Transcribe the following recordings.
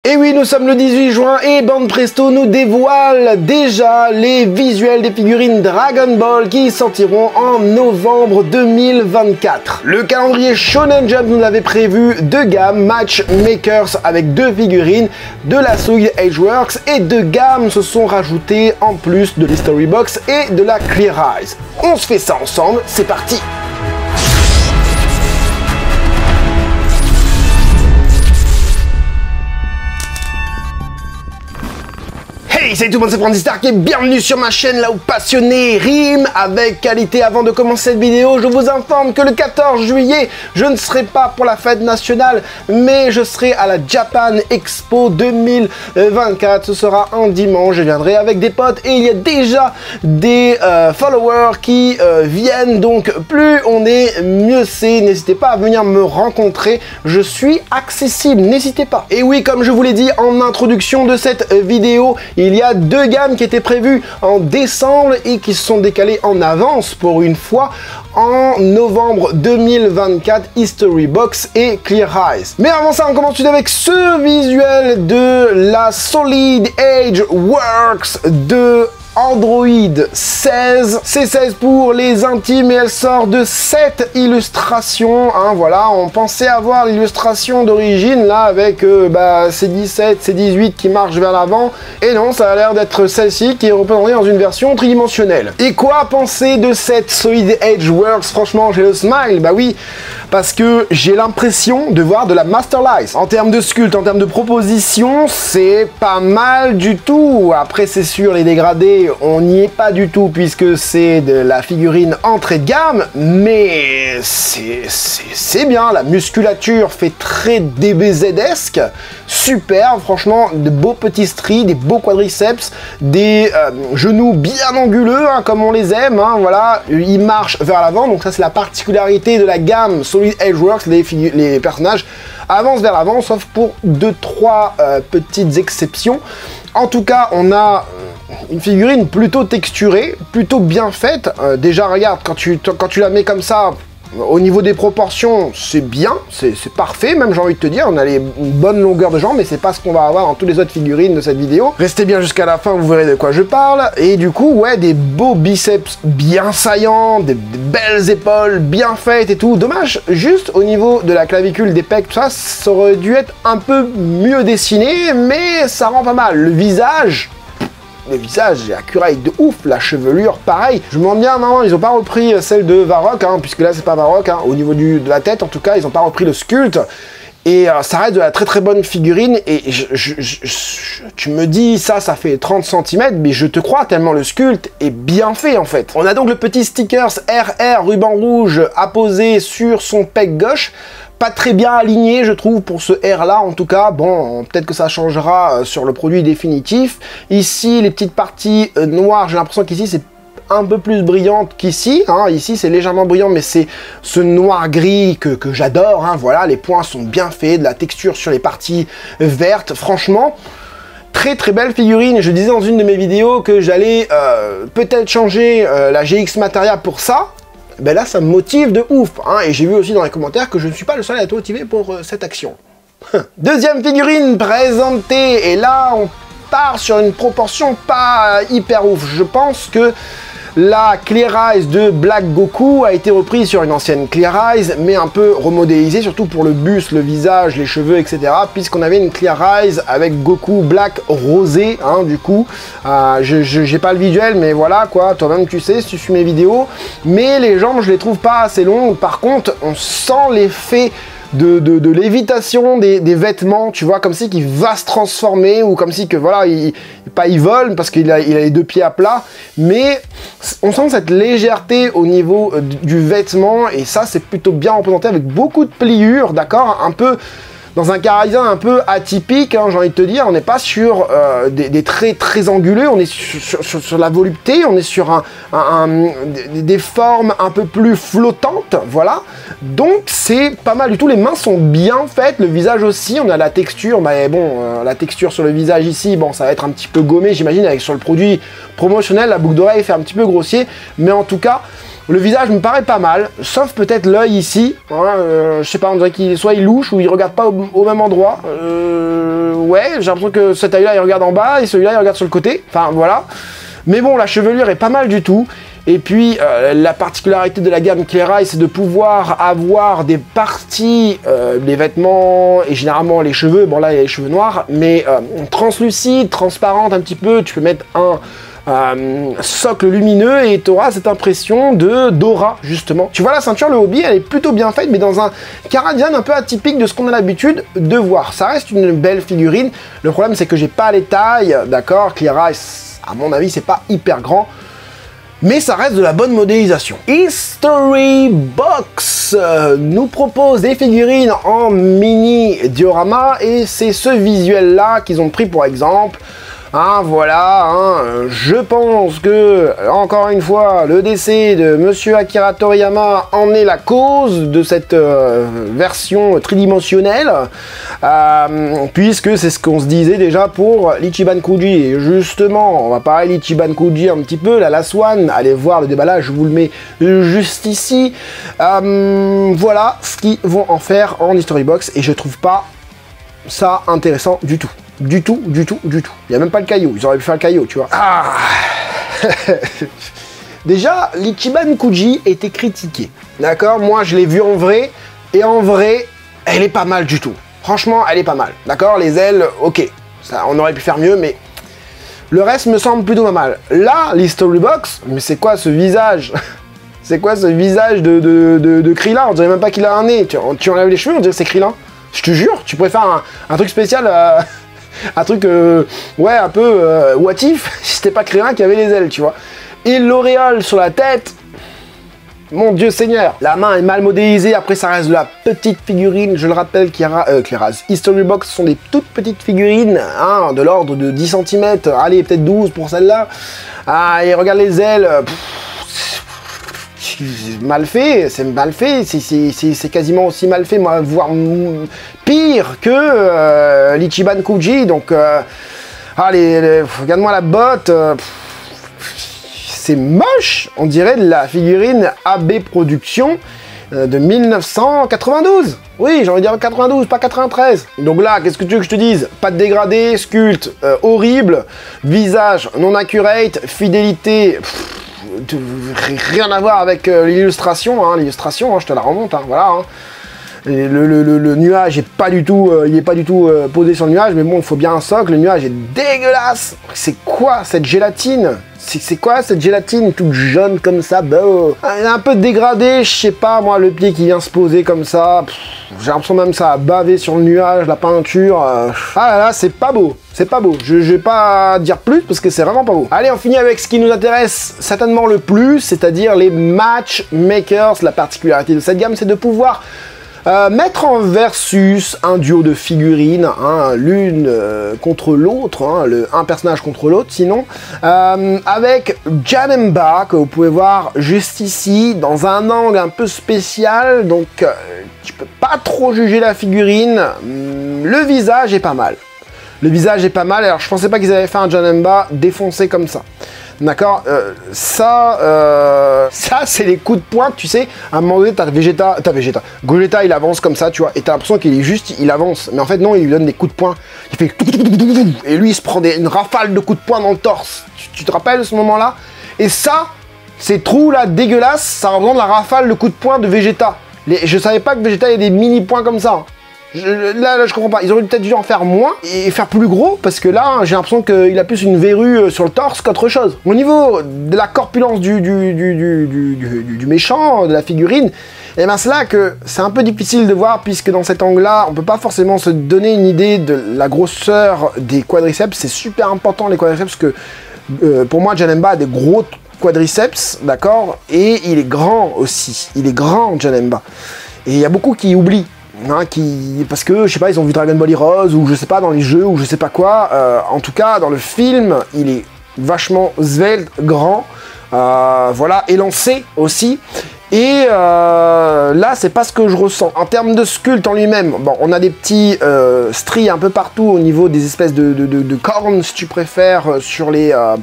Et oui, nous sommes le 18 juin et Bande Presto nous dévoile déjà les visuels des figurines Dragon Ball qui sortiront en novembre 2024. Le calendrier Shonen Jump nous avait prévu 2 gammes Matchmakers avec 2 figurines de la Solid Edge Works et 2 gammes se sont rajoutées en plus de l'History Box et de la Clear Eyes. On se fait ça ensemble, c'est parti! Hey, salut tout le monde, c'est Francis Stark et bienvenue sur ma chaîne là où passionné rime avec qualité. Avant de commencer cette vidéo, je vous informe que le 14 juillet, je ne serai pas pour la fête nationale, mais je serai à la Japan Expo 2024. Ce sera un dimanche, je viendrai avec des potes et il y a déjà des followers qui viennent, donc plus on est, mieux c'est. N'hésitez pas à venir me rencontrer, je suis accessible, n'hésitez pas. Et oui, comme je vous l'ai dit en introduction de cette vidéo, il y a 2 gammes qui étaient prévues en décembre et qui se sont décalées en avance pour une fois en novembre 2024, History Box et Clear Eyes. Mais avant ça, on commence tout de suite avec ce visuel de la Solid Edge Works de Android 16. C'est 16 pour les intimes et elle sort de 7 illustrations. Hein, voilà, on pensait avoir l'illustration d'origine là avec C17, C18 qui marche vers l'avant. Et non, ça a l'air d'être celle-ci qui est représentée dans une version tridimensionnelle. Et quoi penser de cette Solid Edge Works? Franchement, j'ai le smile. Bah oui, parce que j'ai l'impression de voir de la Masterlight. En termes de sculpte, en termes de proposition, c'est pas mal du tout. Après, c'est sûr, les dégradés, on n'y est pas du tout puisque c'est de la figurine entrée de gamme, mais c'est bien. La musculature fait très DBZ-esque, super, franchement, de beaux petits stries, des beaux quadriceps, des genoux bien anguleux, hein, comme on les aime, hein, voilà, ils marchent vers l'avant, donc ça c'est la particularité de la gamme Solid Edge Works, les personnages avancent vers l'avant, sauf pour 2-3 petites exceptions. En tout cas, on a une figurine plutôt texturée, plutôt bien faite. Déjà, regarde, quand tu la mets comme ça, au niveau des proportions, c'est bien, c'est parfait, même j'ai envie de te dire, on a une bonne longueur de jambes, mais c'est pas ce qu'on va avoir dans toutes les autres figurines de cette vidéo. Restez bien jusqu'à la fin, vous verrez de quoi je parle. Et du coup, ouais, des beaux biceps bien saillants, des belles épaules bien faites et tout. Dommage, juste au niveau de la clavicule, des pecs, tout ça, ça aurait dû être un peu mieux dessiné, mais ça rend pas mal. Le visage est accurate de ouf, la chevelure pareil. Je me demande bien, non, ils ont pas repris celle de Varrock, hein, puisque là c'est pas Varrock, hein, au niveau de la tête en tout cas, ils ont pas repris le sculpte. Et ça reste de la très bonne figurine, et tu me dis ça fait 30 cm, mais je te crois tellement le sculpte est bien fait en fait. On a donc le petit stickers RR ruban rouge apposé sur son pec gauche. Pas très bien aligné, je trouve, pour ce R là en tout cas. Bon, peut-être que ça changera sur le produit définitif. Ici, les petites parties noires, j'ai l'impression qu'ici c'est un peu plus brillante qu'ici, hein. Ici c'est légèrement brillant, mais c'est ce noir gris que j'adore, hein. Voilà, les points sont bien faits, de la texture sur les parties vertes, franchement très belle figurine. Je disais dans une de mes vidéos que j'allais peut-être changer la GX Materia pour ça. Ben là ça me motive de ouf, hein. Et j'ai vu aussi dans les commentaires que je ne suis pas le seul à être motivé pour cette action. Deuxième figurine présentée, et là on part sur une proportion pas hyper ouf. Je pense que la Clear Eyes de Black Goku a été reprise sur une ancienne Clear Eyes, mais un peu remodélisée, surtout pour le buste, le visage, les cheveux, etc. Puisqu'on avait une Clear Eyes avec Goku Black rosé, hein, du coup. J'ai pas le visuel, mais voilà, quoi, toi-même tu sais, si tu suis mes vidéos. Mais les jambes, je les trouve pas assez longues. Par contre, on sent l'effet de lévitation des vêtements, tu vois, comme si qu'il va se transformer, ou comme si que voilà, il vole parce qu'il a les 2 pieds à plat, mais on sent cette légèreté au niveau du vêtement, et ça c'est plutôt bien représenté avec beaucoup de pliures, d'accord, un peu dans un caractère un peu atypique, hein, j'ai envie de te dire. On n'est pas sur des traits très anguleux, on est sur la volupté, on est sur des formes un peu plus flottantes, voilà. Donc c'est pas mal du tout, les mains sont bien faites, le visage aussi, on a la texture, mais bon, la texture sur le visage ici, bon, ça va être un petit peu gommé, j'imagine, avec sur le produit promotionnel, la boucle d'oreille fait un petit peu grossier, mais en tout cas, Le visage me paraît pas mal, sauf peut-être l'œil ici. Hein, je sais pas, on dirait qu'il soit il louche ou il regarde pas au même endroit. Ouais, j'ai l'impression que cet œil-là il regarde en bas et celui-là il regarde sur le côté. Enfin voilà. Mais bon, la chevelure est pas mal du tout. Et puis, la particularité de la gamme Clear Eyes, c'est de pouvoir avoir des parties, les vêtements et généralement les cheveux, bon là il y a les cheveux noirs, mais translucides, transparentes un petit peu, tu peux mettre un socle lumineux et tu auras cette impression d'aura justement. Tu vois la ceinture, le hobby, elle est plutôt bien faite, mais dans un cara-design un peu atypique de ce qu'on a l'habitude de voir. Ça reste une belle figurine, le problème c'est que j'ai pas les tailles, d'accord, Clear Eyes, à mon avis c'est pas hyper grand, mais ça reste de la bonne modélisation. History Box nous propose des figurines en mini diorama et c'est ce visuel là qu'ils ont pris pour exemple. Hein, voilà, hein, je pense que, encore une fois, le décès de Monsieur Akira Toriyama en est la cause de cette version tridimensionnelle, puisque c'est ce qu'on se disait déjà pour l'Ichiban Kuji. Et justement, on va parler l'Ichiban Kuji un petit peu, la Last One, allez voir le déballage, je vous le mets juste ici. Voilà ce qu'ils vont en faire en History Box, et je trouve pas ça intéressant du tout. Du tout. Il n'y a même pas le caillou. Ils auraient pu faire le caillou, tu vois. Ah. Déjà, l'Ichiban Kuji était critiqué. D'accord? Moi, je l'ai vu en vrai. Et en vrai, elle est pas mal du tout. Franchement, elle est pas mal. D'accord? Les ailes, ok. Ça, on aurait pu faire mieux, mais le reste me semble plutôt pas mal. Là, l'History Box, mais c'est quoi ce visage? C'est quoi ce visage de Krillin? On dirait même pas qu'il a un nez. Tu enlèves les cheveux, on dirait que c'est Krillin. Je te jure, tu pourrais faire un truc spécial... un truc, ouais, un peu what if, si c'était pas Krillin qui avait les ailes, tu vois. Et l'auréole sur la tête, mon Dieu Seigneur. La main est mal modélisée, après ça reste de la petite figurine, je le rappelle, History Box sont des toutes petites figurines, hein, de l'ordre de 10 cm, allez, peut-être 12 pour celle-là. Ah, et regarde les ailes, mal fait, c'est mal fait, c'est quasiment aussi mal fait, voire pire que l'Ichiban Kuji, donc allez, regarde-moi la botte, c'est moche, on dirait de la figurine AB Production de 1992, oui, j'ai envie de dire 92, pas 93, donc là, qu'est-ce que tu veux que je te dise? Pas de dégradé, sculpte, horrible, visage non accurate, fidélité... rien à voir avec l'illustration, hein, je te la remonte, hein, voilà. Hein. Et le nuage est pas du tout, il est pas du tout posé sur le nuage, mais bon, il faut bien un socle. Le nuage est dégueulasse. C'est quoi cette gélatine? C'est quoi cette gélatine toute jaune comme ça? Elle est un peu dégradée, je sais pas moi, le pied qui vient se poser comme ça. J'ai l'impression même que ça a bavé sur le nuage, la peinture. Ah là là, c'est pas beau. C'est pas beau. Je vais pas dire plus parce que c'est vraiment pas beau. Allez, on finit avec ce qui nous intéresse certainement le plus, c'est-à-dire les matchmakers. La particularité de cette gamme, c'est de pouvoir mettre en versus un duo de figurines, hein, l'une contre l'autre, hein, un personnage contre l'autre sinon, avec Janemba, que vous pouvez voir juste ici, dans un angle un peu spécial, donc tu peux pas trop juger la figurine. Le visage est pas mal. Le visage est pas mal, alors je pensais pas qu'ils avaient fait un Janemba défoncé comme ça. D'accord, ça c'est les coups de poing, tu sais, à un moment donné, Gogeta, il avance comme ça, tu vois, et t'as l'impression qu'il est juste, il avance, mais en fait non, il lui donne des coups de poing, il fait, et lui il se prend une rafale de coups de poing dans le torse, tu te rappelles ce moment-là? Et ça, ces trous là dégueulasses, ça représente la rafale de coups de poing de Vegeta. Je savais pas que Vegeta ait des mini points comme ça. Là, je comprends pas. Ils auraient peut-être dû en faire moins et faire plus gros, parce que là, j'ai l'impression qu'il a plus une verrue sur le torse qu'autre chose. Au niveau de la corpulence du méchant, de la figurine, et bien c'est là que c'est un peu difficile de voir, puisque dans cet angle-là, on peut pas forcément se donner une idée de la grosseur des quadriceps. C'est super important les quadriceps, parce que pour moi, Janemba a des gros quadriceps, d'accord, et il est grand aussi. Il est grand, Janemba. Et il y a beaucoup qui oublient. Hein, parce que, je sais pas, ils ont vu Dragon Ball Heroes, ou je sais pas, dans les jeux, ou je sais pas quoi. En tout cas, dans le film, il est vachement svelte, grand, voilà, élancé aussi. Et là, c'est pas ce que je ressens. En termes de sculpte en lui-même, bon, on a des petits stries un peu partout au niveau des espèces de cornes, si tu préfères, sur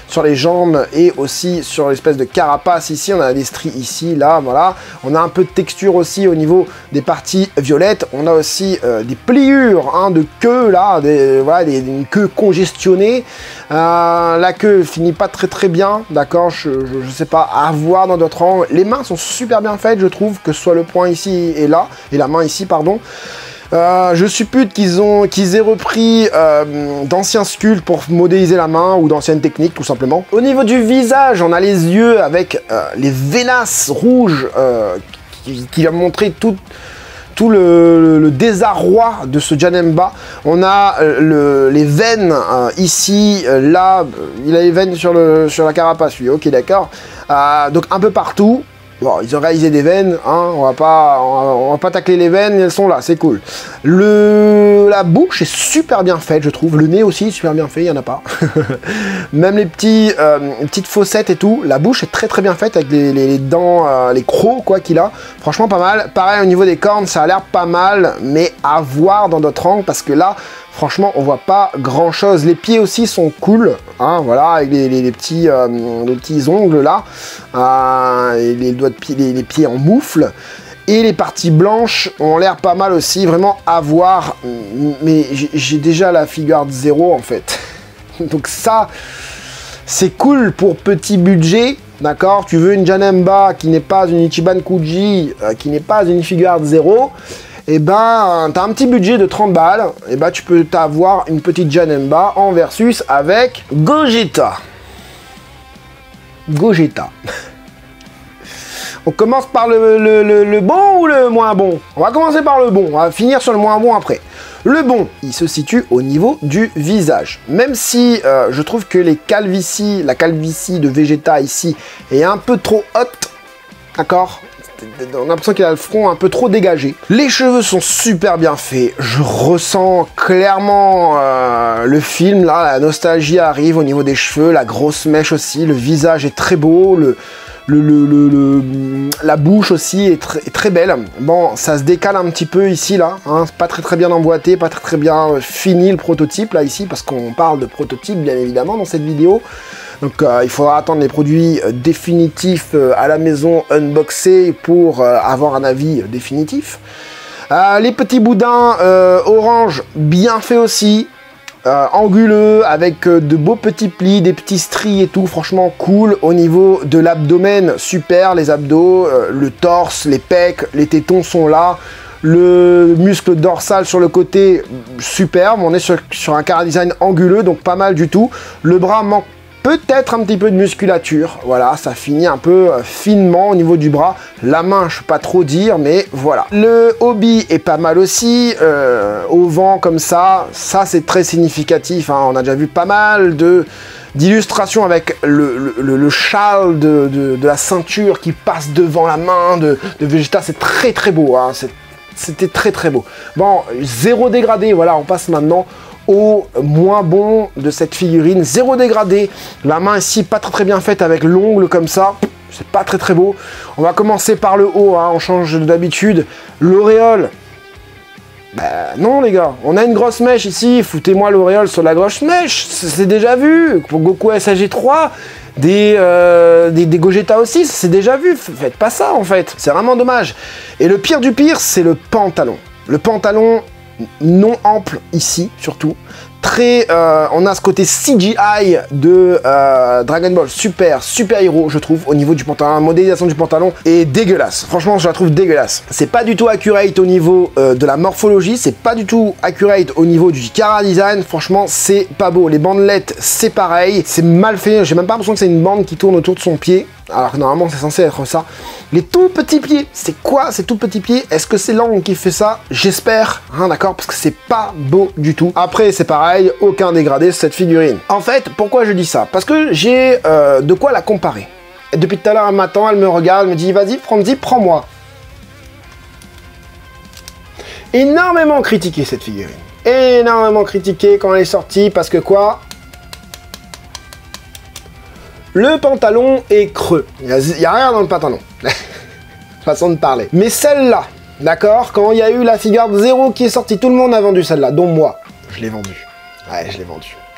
sur les jambes et aussi sur l'espèce de carapace ici. On a des stries ici, là, voilà. On a un peu de texture aussi au niveau des parties violettes. On a aussi des pliures hein, de queue, là, voilà, une queue congestionnée. La queue finit pas très bien, d'accord, je sais pas, à voir dans d'autres angles. Les mains sont super bien faites, je trouve, que ce soit le poing ici et là, et la main ici, pardon. Je suppute qu'ils aient repris d'anciens sculptes pour modéliser la main ou d'anciennes techniques tout simplement. Au niveau du visage, on a les yeux avec les vénas rouges qui va montrer tout le désarroi de ce Janemba. On a les veines ici, là, il a les veines sur la carapace, lui, ok d'accord. Donc un peu partout. Bon, ils ont réalisé des veines, hein, on va pas tacler les veines, elles sont là, c'est cool. La bouche est super bien faite, je trouve. Le nez aussi, super bien fait, il n'y en a pas. Même les petites fossettes et tout, la bouche est très bien faite avec les dents, les crocs, quoi, qu'il a. Franchement, pas mal. Pareil, au niveau des cornes, ça a l'air pas mal, mais à voir dans d'autres angles, parce que là, franchement, on voit pas grand chose. Les pieds aussi sont cool, hein, voilà, avec les petits ongles là, et les doigts de pied, les pieds en moufle. Et les parties blanches ont l'air pas mal aussi, vraiment à voir. Mais j'ai déjà la figure 0 en fait. Donc ça, c'est cool pour petit budget. D'accord, tu veux une Janemba qui n'est pas une Ichiban Kuji, qui n'est pas une figure 0. Et ben, t'as un petit budget de 30 balles, et ben tu peux t'avoir une petite Janemba en versus avec Gogeta. Gogeta. On commence par le bon ou le moins bon? On va commencer par le bon, on va finir sur le moins bon après. Le bon, il se situe au niveau du visage. Même si je trouve que la calvitie de Vegeta ici est un peu trop haute, d'accord? On a l'impression qu'il a le front un peu trop dégagé. Les cheveux sont super bien faits. Je ressens clairement le film, là, la nostalgie arrive au niveau des cheveux, la grosse mèche aussi, le visage est très beau, la bouche aussi est très belle. Bon, ça se décale un petit peu ici, là, hein, pas très bien emboîté, pas très bien fini le prototype, là, ici, parce qu'on parle de prototype, bien évidemment, dans cette vidéo. Donc il faudra attendre les produits définitifs à la maison unboxés pour avoir un avis définitif. Les petits boudins orange bien fait aussi, anguleux avec de beaux petits plis, des petits stries et tout, franchement cool. Au niveau de l'abdomen, super, les abdos, le torse, les pecs, les tétons sont là. Le muscle dorsal sur le côté, superbe. On est sur un chara design anguleux, donc pas mal du tout. Le bras manque peut-être un petit peu de musculature, voilà, ça finit un peu finement au niveau du bras. La main, je peux pas trop dire, mais voilà. Le hobby est pas mal aussi, au vent comme ça c'est très significatif, hein. On a déjà vu pas mal d'illustrations avec le châle de la ceinture qui passe devant la main de Vegeta, c'est très beau, hein. C'était très beau. Bon, 0 dégradé, voilà, on passe maintenant au moins bon de cette figurine. 0 dégradé, la main ici pas très bien faite avec l'ongle comme ça, c'est pas très beau. On va commencer par le haut, hein, on change d'habitude. L'auréole, ben non les gars, on a une grosse mèche ici, foutez-moi l'auréole sur la grosse mèche, c'est déjà vu. Pour Goku SAG3, des Gogeta aussi, c'est déjà vu, faites pas ça en fait, c'est vraiment dommage. Et le pire du pire, c'est le pantalon. Le pantalon non ample ici, surtout. On a ce côté CGI de Dragon Ball Super Hero, je trouve, au niveau du pantalon. La modélisation du pantalon est dégueulasse. Franchement, je la trouve dégueulasse. C'est pas du tout accurate au niveau de la morphologie, c'est pas du tout accurate au niveau du chara design. Franchement, c'est pas beau. Les bandelettes, c'est pareil. C'est mal fait. J'ai même pas l'impression que c'est une bande qui tourne autour de son pied. Alors que normalement, c'est censé être ça. Les tout petits pieds, c'est quoi ces tout petits pieds? Est-ce que c'est l'angle qui fait ça? J'espère, hein, d'accord, parce que c'est pas beau du tout. Après, c'est pareil, aucun dégradé sur cette figurine. En fait, pourquoi je dis ça? Parce que j'ai de quoi la comparer. Et depuis tout à l'heure, un matin, elle me regarde, elle me dit, vas-y, prends-moi. Énormément critiqué cette figurine. Énormément critiqué quand elle est sortie, parce que quoi? Le pantalon est creux. Il n'y a rien dans le pantalon. Façon de parler. Mais celle-là, d'accord, quand il y a eu la figure 0 qui est sortie, tout le monde a vendu celle-là, dont moi. Je l'ai vendue. Ouais, je l'ai vendue.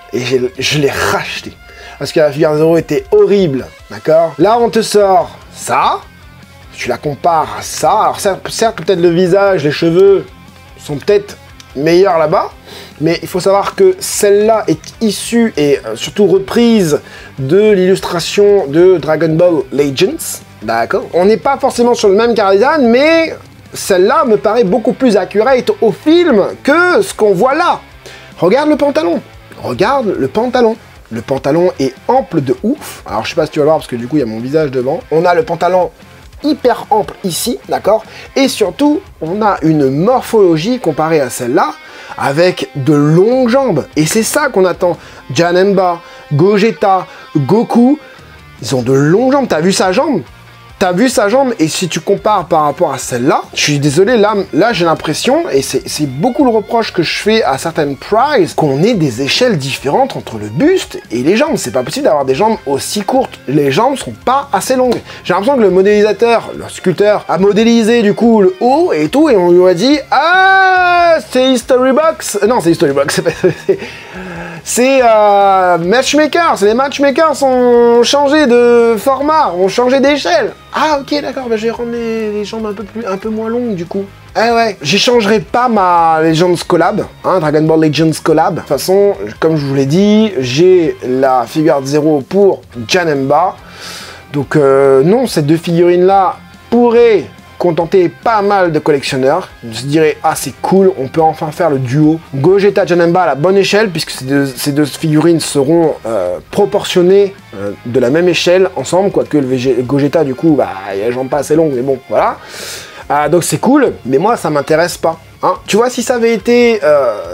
et je l'ai racheté. Parce que la figure 0 était horrible, d'accord? Là, on te sort ça, tu la compares à ça. Alors certes peut-être le visage, les cheveux sont peut-être meilleurs là-bas, mais il faut savoir que celle-là est issue et surtout reprise de l'illustration de Dragon Ball Legends, d'accord? On n'est pas forcément sur le même chara design, mais celle-là me paraît beaucoup plus accurate au film que ce qu'on voit là. Regarde le pantalon, regarde le pantalon. Le pantalon est ample de ouf. Alors je sais pas si tu vas le voir parce que du coup il y a mon visage devant. On a le pantalon hyper ample ici, d'accord? Et surtout, on a une morphologie comparée à celle-là avec de longues jambes. Et c'est ça qu'on attend. Janemba, Gogeta, Goku, ils ont de longues jambes. T'as vu sa jambe? T'as vu sa jambe? Et si tu compares par rapport à celle-là, je suis désolé, là j'ai l'impression, et c'est beaucoup le reproche que je fais à certaines prize, qu'on ait des échelles différentes entre le buste et les jambes. C'est pas possible d'avoir des jambes aussi courtes. Les jambes sont pas assez longues. J'ai l'impression que le modélisateur, le sculpteur, a modélisé du coup le haut et tout, et on lui a dit « Ah, c'est History Box !» Non, c'est History Box, c'est Matchmaker. Les matchmakers ont changé de format, ont changé d'échelle. Ah ok d'accord, bah, je vais rendre les jambes un peu moins longues du coup. Eh ouais, j'échangerai pas ma Legends Collab, hein, Dragon Ball Legends Collab. De toute façon, comme je vous l'ai dit, j'ai la figure 0 pour Janemba. Donc non, ces deux figurines là pourraient contenter pas mal de collectionneurs. Ils se diraient ah c'est cool, on peut enfin faire le duo Gogeta Janemba à la bonne échelle, puisque ces deux figurines seront proportionnées de la même échelle ensemble, quoique le Gogeta du coup bah il a les jambes pas assez longues, mais bon voilà. Donc c'est cool, mais moi ça m'intéresse pas. Hein. Tu vois, si ça avait été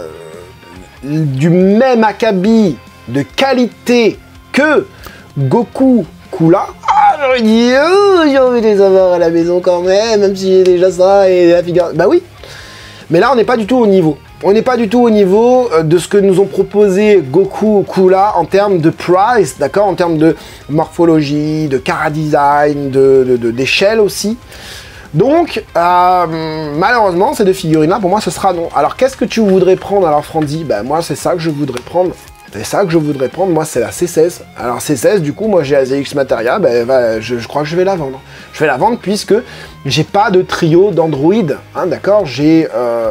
du même acabit de qualité que Goku Kula, j'aurais dit j'ai envie de les avoir à la maison quand même si j'ai déjà ça et la figure. Bah oui, mais là on n'est pas du tout au niveau. On n'est pas du tout au niveau de ce que nous ont proposé Goku Kula en termes de price, d'accord, en termes de morphologie, de chara design, d'échelle aussi. Donc, malheureusement, ces deux figurines-là, pour moi, ce sera non. Alors, qu'est-ce que tu voudrais prendre, alors, Franzy? Ben, moi, c'est ça que je voudrais prendre. C'est ça que je voudrais prendre, moi, c'est la C16. Alors, C16, du coup, moi, j'ai la ZX Materia, ben, je crois que je vais la vendre. Je vais la vendre puisque j'ai pas de trio d'Android, hein, d'accord? J'ai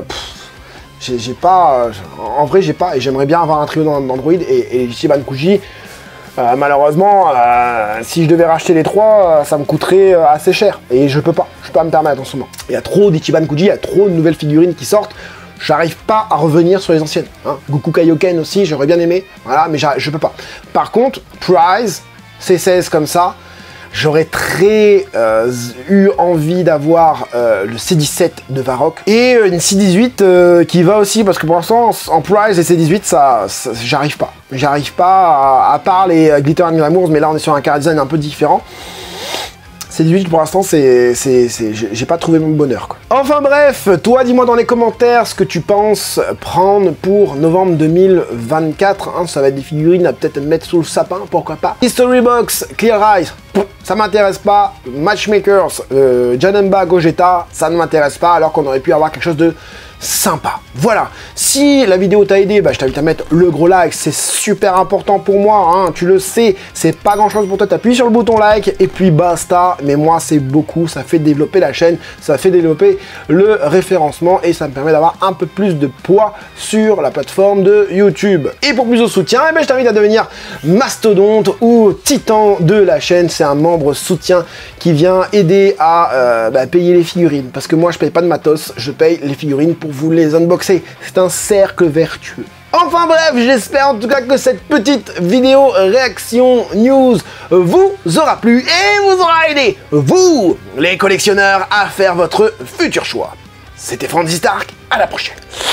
pas... en vrai, j'ai pas... Et j'aimerais bien avoir un trio d'Android et les Ichiban Kuji... malheureusement, si je devais racheter les trois, ça me coûterait assez cher. Et je peux pas me permettre en ce moment. Il y a trop d'Ichiban Kuji, il y a trop de nouvelles figurines qui sortent. J'arrive pas à revenir sur les anciennes. Hein. Goku Kaioken aussi, j'aurais bien aimé. Voilà, mais je peux pas. Par contre, Prize, C16 comme ça, j'aurais très eu envie d'avoir le C17 de Varrock et une C18 qui va aussi, parce que pour l'instant, en Prize et C18, ça j'arrive pas. J'arrive pas, à part les Glitter and Glamours, mais là on est sur un chara design un peu différent. C18 pour l'instant, j'ai pas trouvé mon bonheur, quoi. Enfin bref, toi dis-moi dans les commentaires ce que tu penses prendre pour novembre 2024. Hein, ça va être des figurines à peut-être mettre sous le sapin, pourquoi pas. History Box, Clear Eyes, ça m'intéresse pas. Matchmakers, Janemba, Gogeta, ça ne m'intéresse pas, alors qu'on aurait pu avoir quelque chose de sympa. Voilà, si la vidéo t'a aidé, bah, je t'invite à mettre le gros like, c'est super important pour moi, hein, tu le sais, c'est pas grand chose pour toi, t'appuies sur le bouton like et puis basta, mais moi c'est beaucoup, ça fait développer la chaîne, ça fait développer le référencement et ça me permet d'avoir un peu plus de poids sur la plateforme de YouTube. Et pour plus de soutien, eh ben, je t'invite à devenir mastodonte ou titan de la chaîne, c'est un membre soutien qui vient aider à payer les figurines, parce que moi je paye pas de matos, je paye les figurines pour vous les unboxer. C'est un cercle vertueux. Enfin bref, j'espère en tout cas que cette petite vidéo réaction news vous aura plu et vous aura aidé, vous, les collectionneurs, à faire votre futur choix. C'était Franzy Stark, à la prochaine.